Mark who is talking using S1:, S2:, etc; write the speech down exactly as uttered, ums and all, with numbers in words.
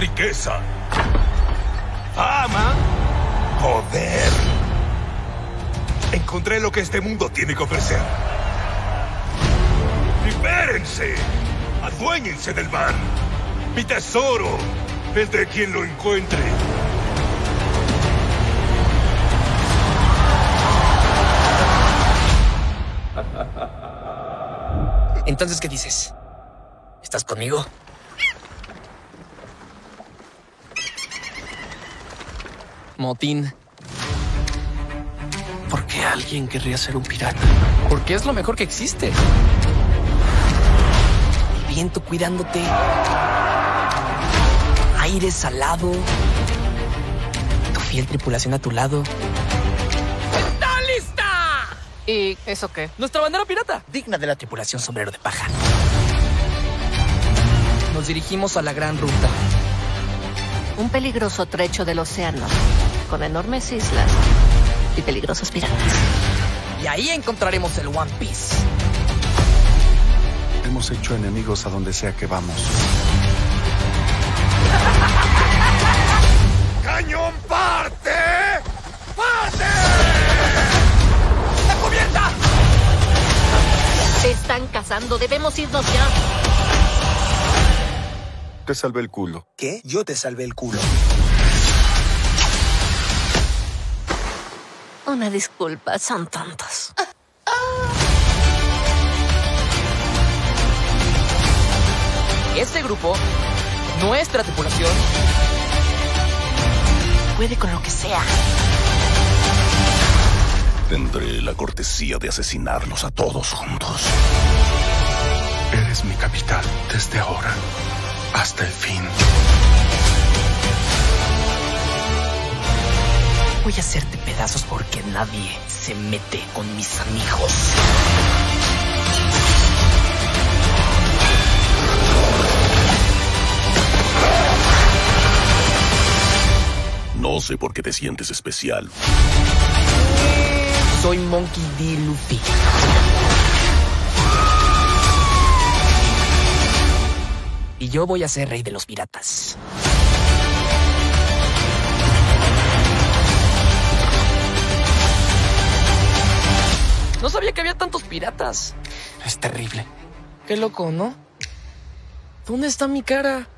S1: riqueza, fama, poder. Encontré lo que este mundo tiene que ofrecer. ¡Libérense! ¡Aduéñense del mal! ¡Mi tesoro! El de quien lo encuentre.
S2: Entonces, ¿qué dices? ¿Estás conmigo? Motín.
S3: ¿Por qué alguien querría ser un pirata?
S2: Porque es lo mejor que existe. El viento cuidándote. Aire salado. Tu fiel tripulación a tu lado. ¡Está lista!
S4: ¿Y eso qué?
S2: Nuestra bandera pirata.
S4: Digna de la tripulación sombrero de paja.
S2: Nos dirigimos a la gran ruta.
S5: Un peligroso trecho del océano, con enormes islas y peligrosos piratas.
S2: Y ahí encontraremos el One Piece.
S6: Hemos hecho enemigos a donde sea que vamos.
S1: ¡Cañón parte! ¡Parte!
S2: ¡La cubierta!
S5: Te están cazando, debemos irnos ya.
S6: Te salvé el culo.
S4: ¿Qué? Yo te salvé el culo.
S5: Una disculpa, son tontos.
S2: Este grupo, nuestra tripulación,
S5: Puede con lo que sea.
S1: Tendré la cortesía de asesinarlos a todos juntos.
S6: Eres mi capitán desde ahora hasta el fin.
S2: voy a hacerte pedazos porque nadie se mete con mis amigos.
S1: No sé por qué te sientes especial.
S2: Soy Monkey D. Luffy. Y yo voy a ser rey de los piratas. No sabía que había tantos piratas.
S4: Es terrible.
S2: Qué loco, ¿no? ¿Dónde está mi cara?